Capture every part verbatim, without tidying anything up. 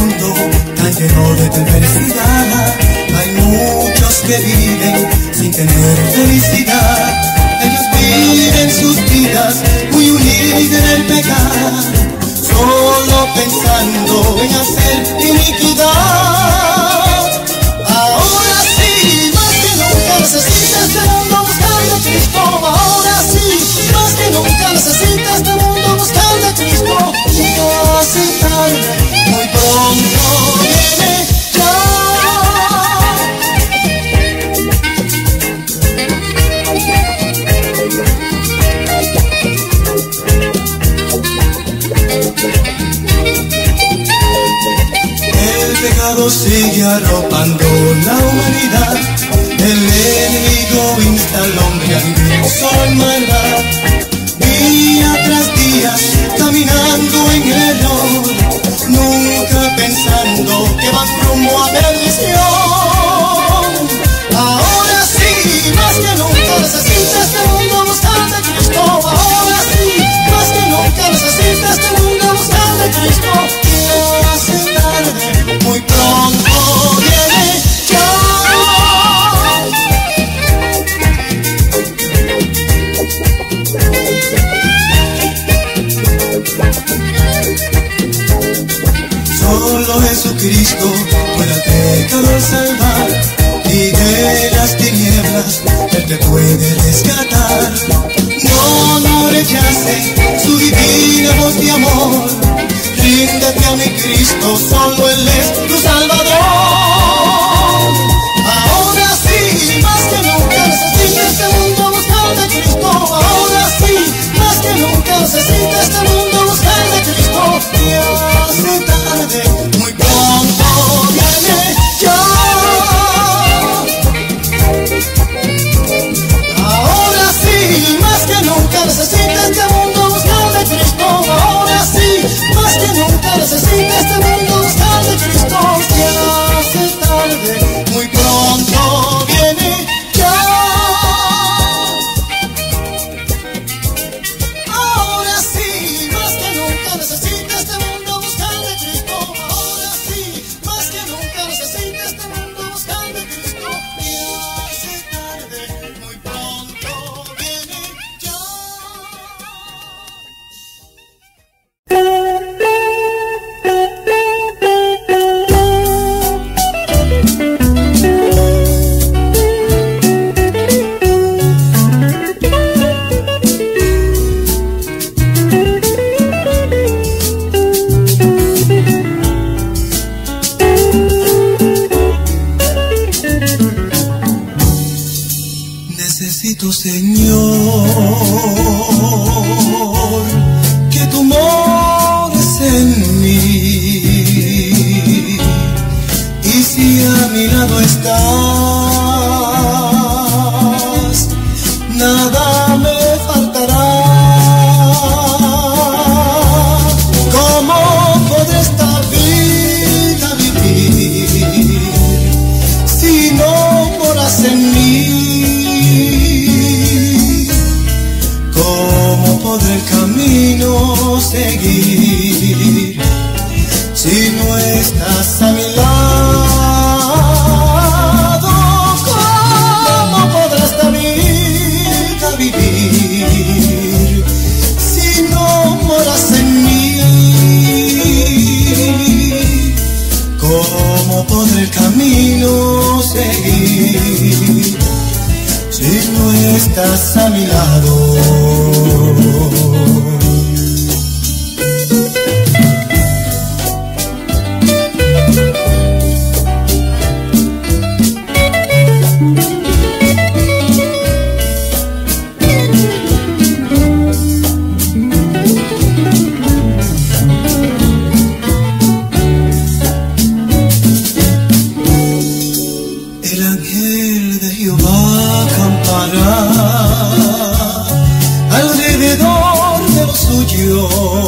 mundo tan lleno de felicidad, hay muchos que viven sin tener felicidad. Ellos viven sus vidas muy unidos en el pecado, solo pensando en hacer iniquidad. Ahora sí, más que nunca necesita este mundo buscando a Cristo. Ahora sí, más que nunca necesita este mundo buscando a Cristo. No hace tarde, muy pronto viene ya. El pecado sigue arropando la humanidad. El enemigo insta al hombre a vivir solo en maldad. Día tras día, caminando en el error, nunca pensando que van rumbo a perdición. Ahora sí, más que nunca necesita este mundo buscando a Cristo. Ahora sí, más que nunca necesita este mundo buscando a Cristo. No hace tarde, muy pronto viene ya. Solo Jesucristo puede al pecador salvar, y de las tinieblas Él te puede rescatar. No, no rechaces su divina voz de amor, ríndete a mi Cristo, solo Él es tu Salvador. Ahora sí, más que nunca necesita este mundo buscando a Cristo. Ahora sí, más que nunca necesita este mundo buscando a Cristo. Ya hace tarde, muy pronto viene ya. Ahora sí, más que nunca necesita este mundo buscando a Cristo. Ahora sí, más que nunca necesita este mundo buscando a Cristo. Ya hace tarde, muy pronto viene ya. Ahora sí, más que nunca necesita este mundo buscando a Cristo. Ahora sí, más que nunca necesita este mundo buscando a Cristo. Ya hace tarde, muy pronto viene ya. Necesito, Señor, que tú mores en mí, y si a mi lado estás, nada me faltará. ¿Cómo podré esta vida vivir si no moras en mí? ¿Cómo podré el camino seguir si no estás a mi lado? ¿Cómo podré esta vida vivir si no moras en mí? ¿Cómo podré el camino seguir si no estás a mi lado? El ángel de Jehová acampará alrededor de los suyos,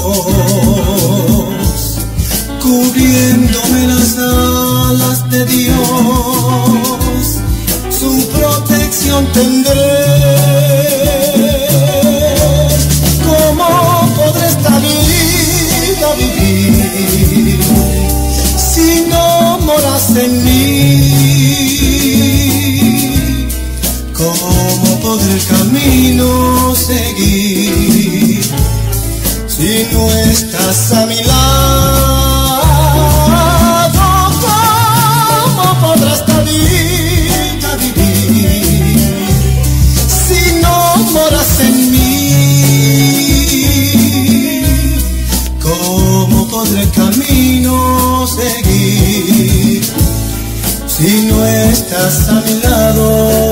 cubriéndome las alas de Dios, su protección tendré. ¿Cómo podré esta vida vivir estás a mi lado, ¿cómo podrá esta vida vivir si no moras en mí? ¿Cómo podré el camino seguir si no estás a mi lado?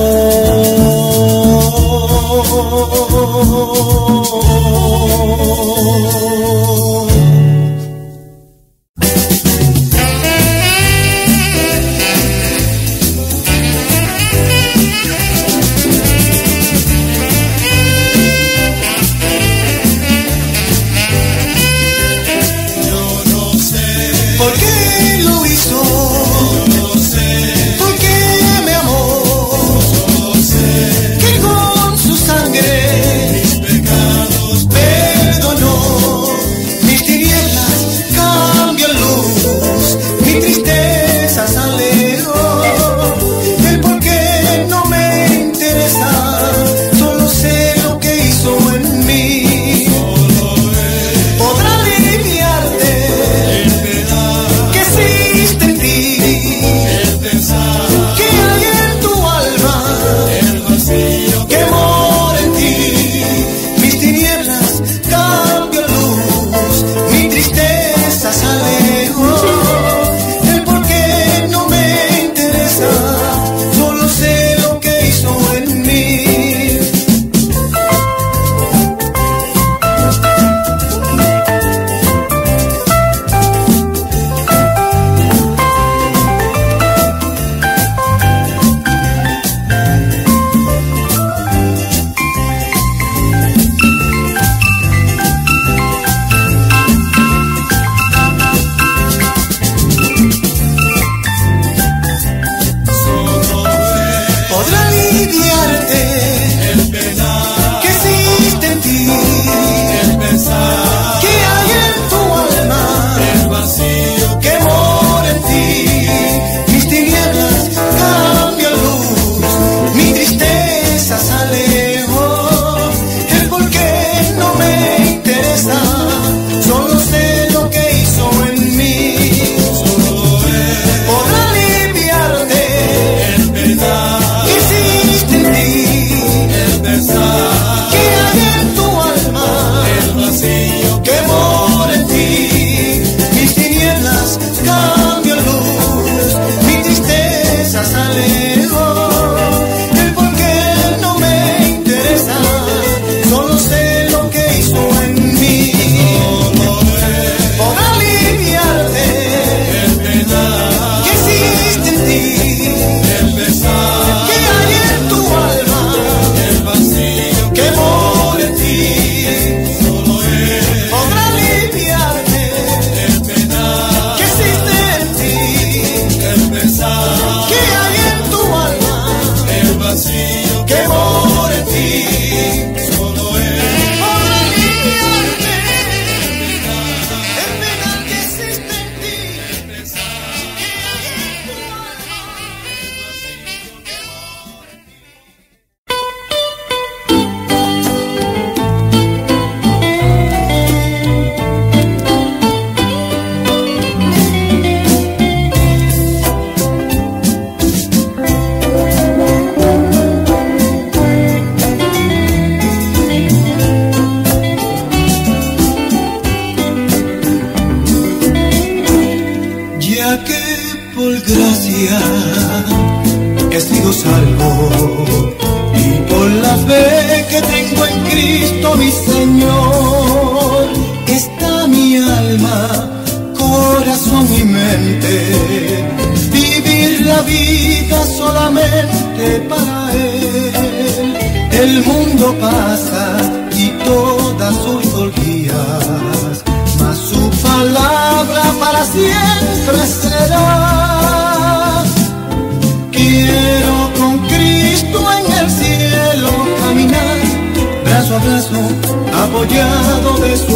Apoyado de su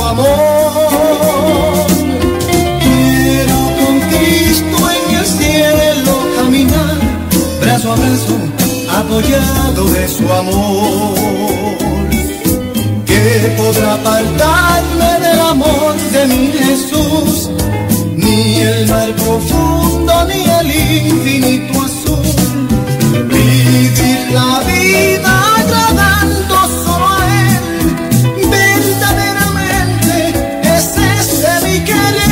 amor, quiero con Cristo en el cielo caminar, brazo a brazo, apoyado de su amor. ¿Qué podrá apartarme del amor de mi Jesús, ni el mar profundo ni el infinito azul. Vivir la vida agradando solo a Él, verdaderamente es este mi querer.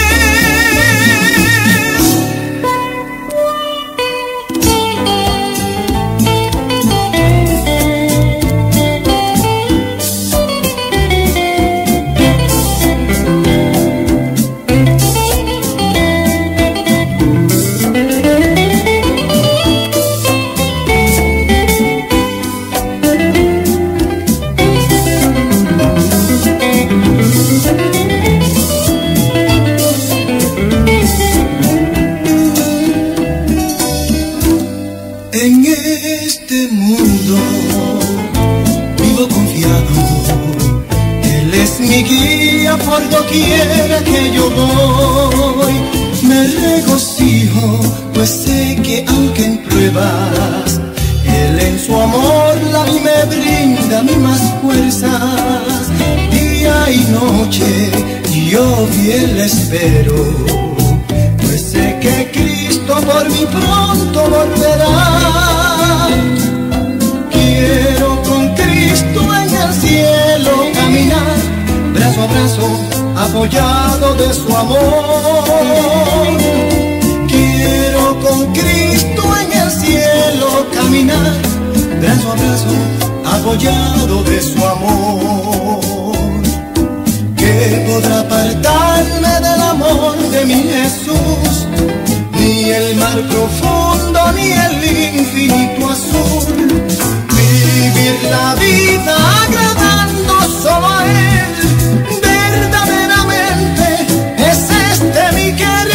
En este mundo vivo confiado, Él es mi guía por doquiera que yo voy. Me regocijo, pues sé que aunque en pruebas, Él en su amor la vi me brinda mismas fuerzas. Día y noche yo fiel espero, pues sé que Cristo por mí pronto volverá. Quiero con Cristo en el cielo caminar, brazo a brazo, apoyado de su amor. Quiero con Cristo en el cielo caminar, brazo a brazo, apoyado de su amor. ¿Qué podrá apartarme del amor de mi Jesús? Ni el mar profundo ni el infinito azul. Vivir la vida agradando solo a Él, verdaderamente es este mi querer.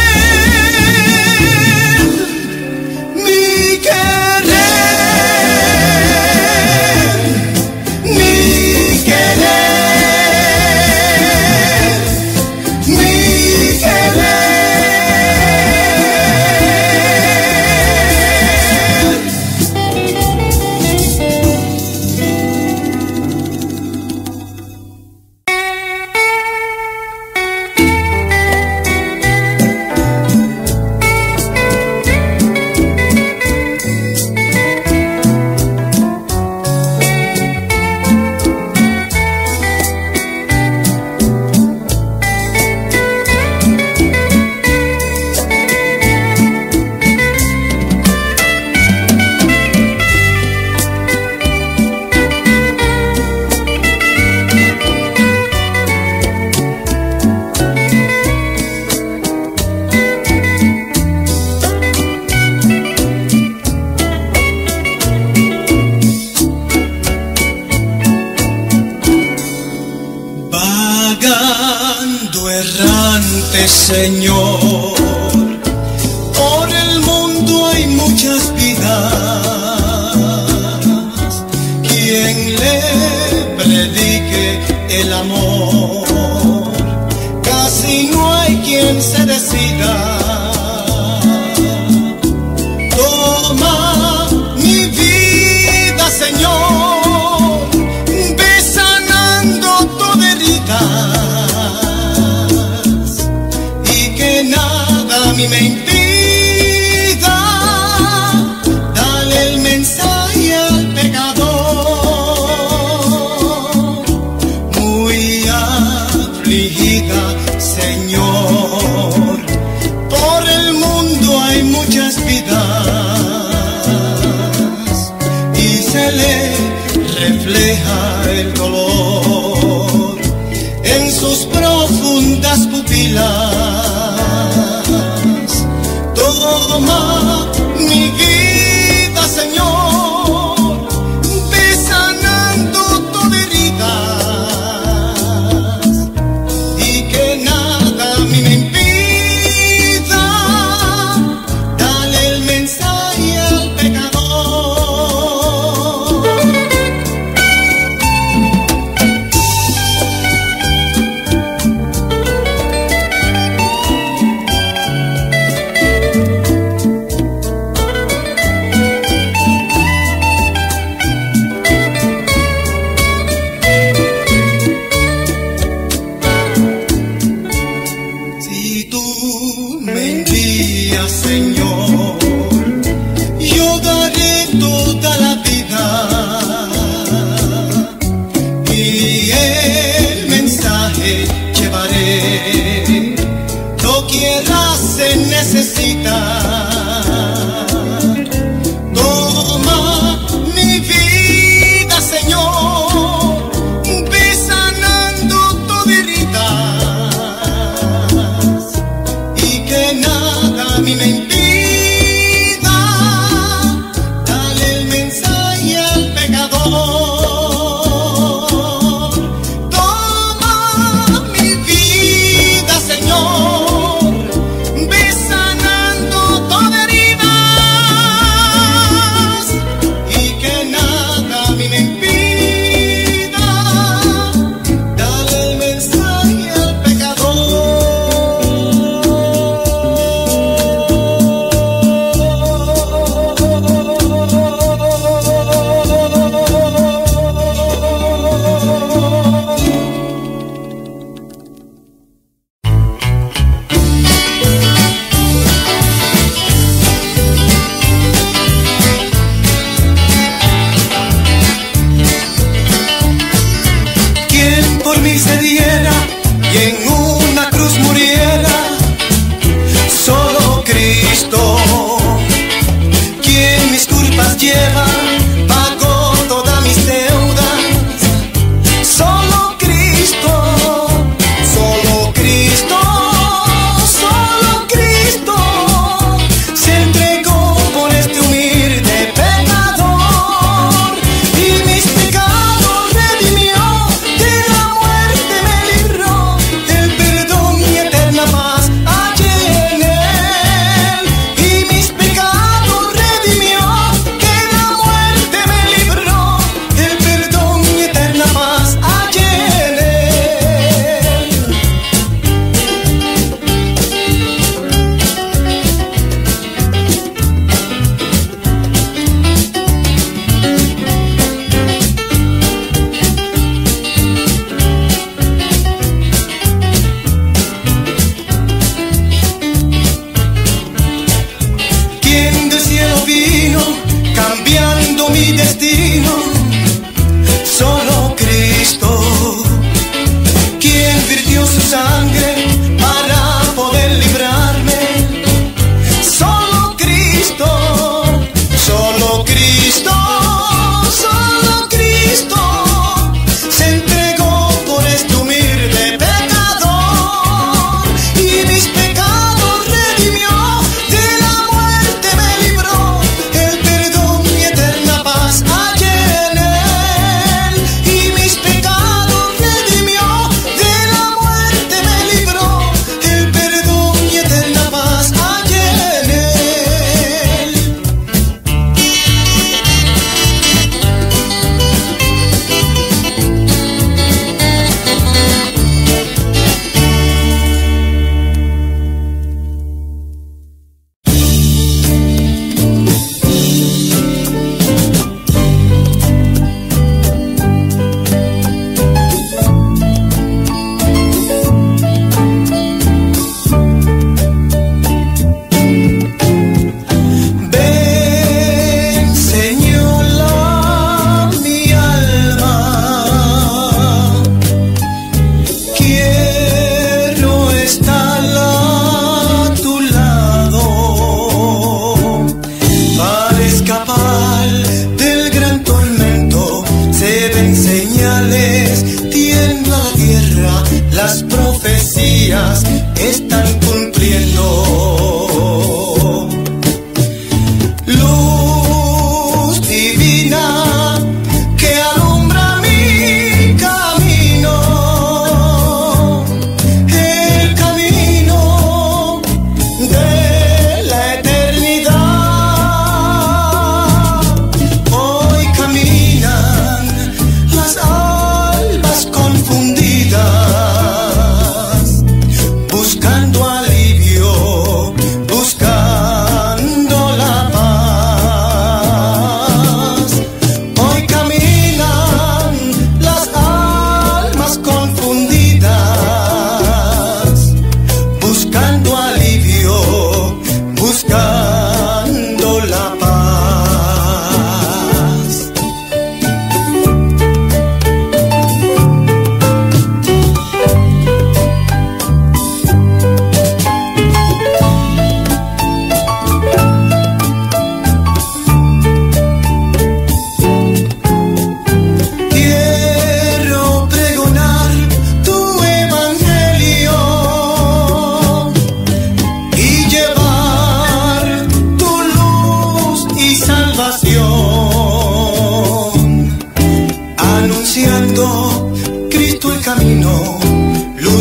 Mi querer, mi querer. Señor, por el mundo hay muchas vidas. Quien le predique el amor, casi no hay quien se decida. Toma mi vida, Señor, ve sanando toda herida. Nada a mí me impida, dale el mensaje al pecador. Muy afligida, Señor, por el mundo hay muchas vidas y se le refleja el dolor en sus profundas pupilas. Toma mi vida, Señor, ve sanando toda herida y que nada a mí me impida, dale el mensaje al pecador. me envías, Señor, yo daré toda la vida y el mensaje llevaré. Lo quiera se necesita. Toma mi vida, Señor, ve sanando toda herida y que nada a mí me impida. Dale el mensaje al pecador. Toma mi vida, Señor, ve sanando toda herida y que nada a mí me impida. Dale el mensaje al pecador.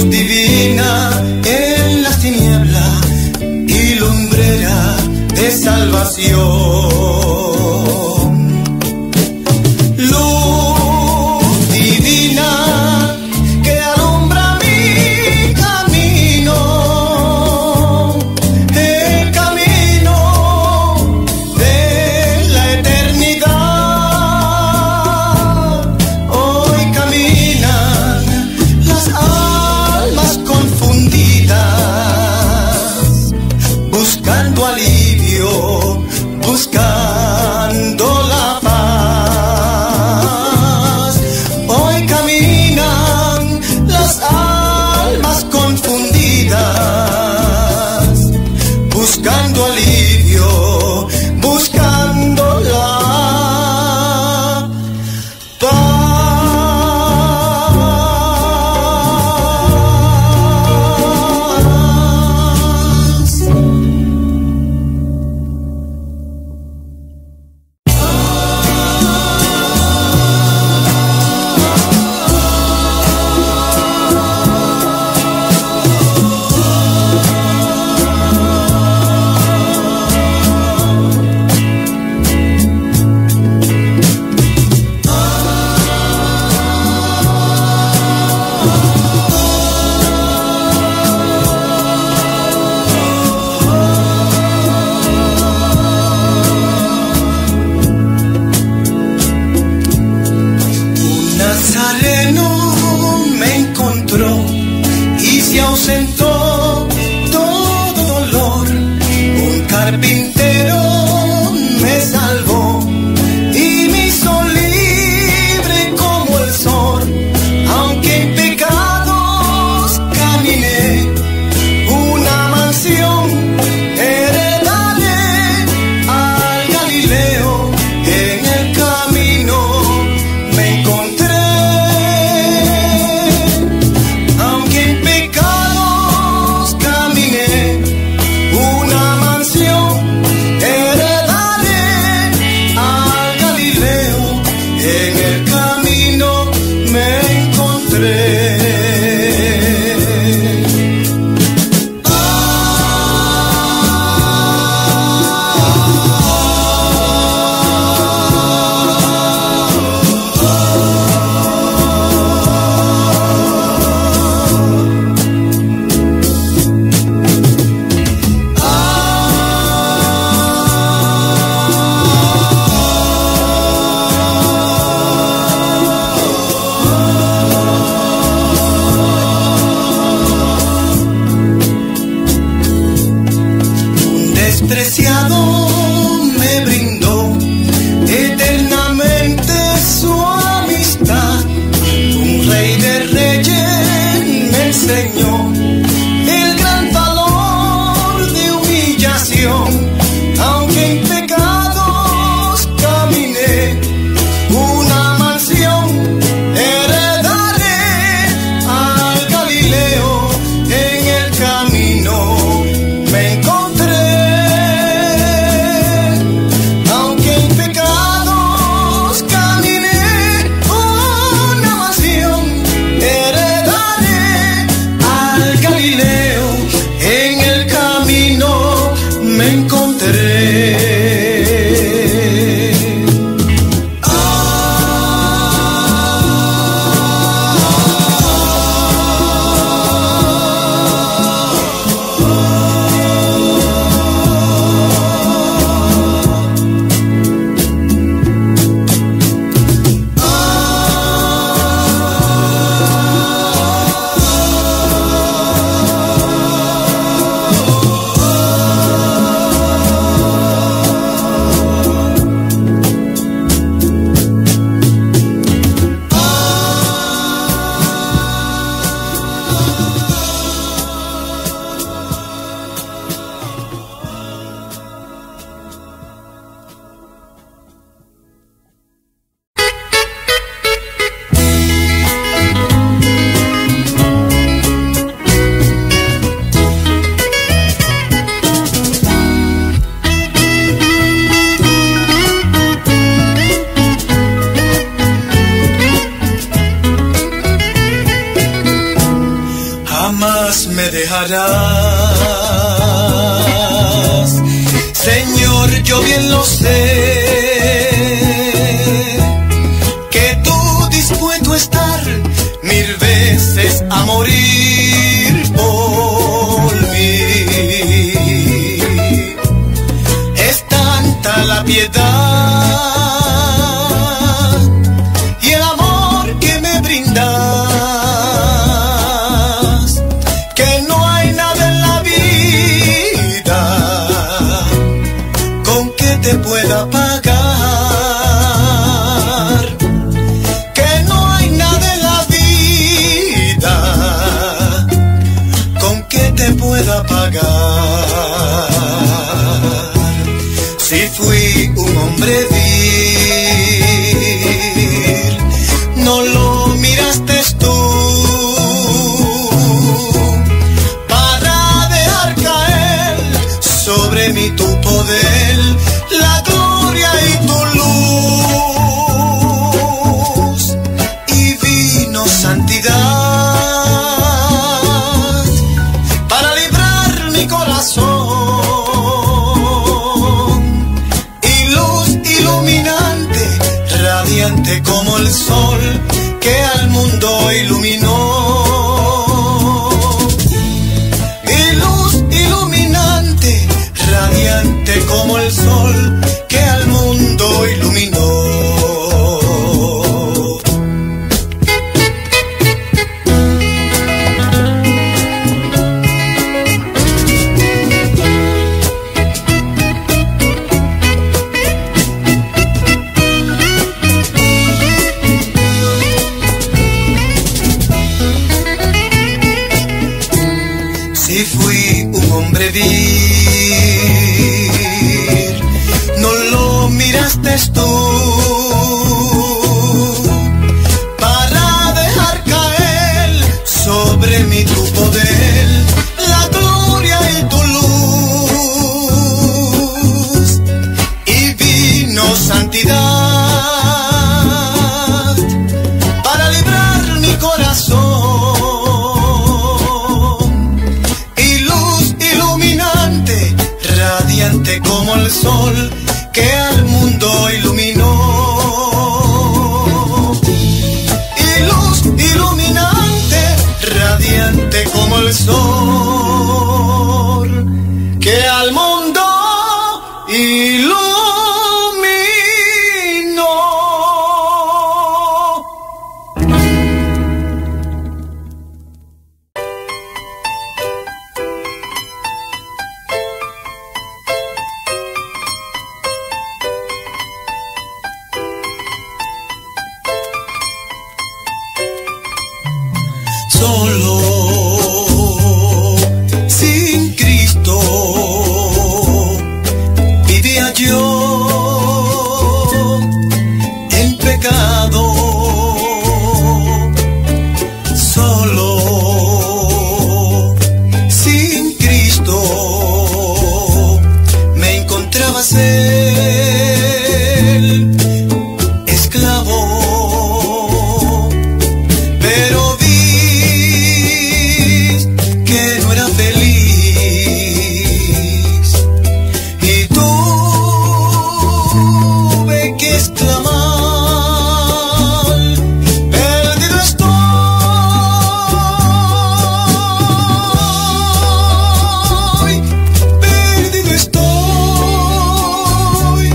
divina en las tinieblas y lumbrera de salvación. Luz divina que alumbra mi camino, el camino de la eternidad. Hoy caminan las almas confundidas, buscando alivio, buscando la paz. Hoy caminan las almas confundidas, buscando alivio, buscando la paz. Y se ausentó todo dolor. Un carpintero me salvó y me hizo libre como el sol. Aunque en pecados caminé, una mansión heredaré al Galileo. En el camino me encontré. Despreciado me brindó eternamente su amistad. Un rey de reyes me enseñó el gran valor de humillación. Aunque en pecados caminé, una mansión heredaré al Galileo. En el camino me encontré. En el camino me encontré. estarás. Señor, yo bien lo sé, que tú dispuesto a estar mil veces a morir por mí. Es tanta la piedad y el amor que me brindas, que no hay nada en la vida con que te pueda pagar, que no hay nada en la vida con que te pueda pagar. Si fui un hombre vil, no lo miraste tú para dejar caer sobre mí tu poder, la gloria y tu luz, y vino santidad para librar mi corazón, y luz iluminante, radiante como el sol que al mundo iluminó, y luz iluminante, radiante como el sol que al mundo iluminó. Si fui un hombre vil, no lo miraste tú para dejar caer sobre mí tu poder, la gloria y tu luz, y vino santidad para librar mi corazón, radiante como el sol que al mundo iluminó, y luz iluminante, radiante como el sol que al mundo iluminó. Solo, sin Cristo, vivía yo en pecado. Solo, sin Cristo, me encontraba ser esclavo. Pero que no era feliz y tuve que exclamar: perdido estoy, perdido estoy,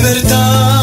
libertad.